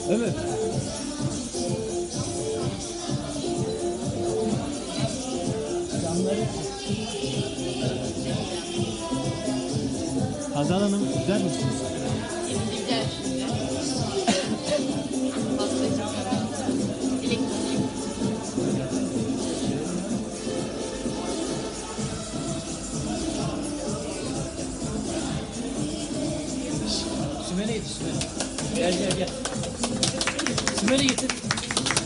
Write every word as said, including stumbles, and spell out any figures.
Evet. Camları. Hazal Hanım güzel misiniz? Güzel şimdi. Fazla için karar. Elektrik. Sümele getir Sümele. Gel gel gel. Sümele getir.